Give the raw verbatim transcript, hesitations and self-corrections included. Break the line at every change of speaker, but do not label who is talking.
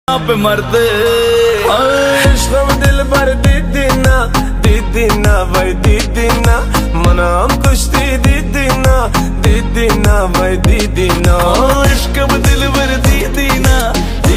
आप मरते
इश्क़ दिल भर दीदी ना दीदी ना भाई दीदी ना मना हम कुश्ती दीदी ना दीदी ना भाई दीदी ना।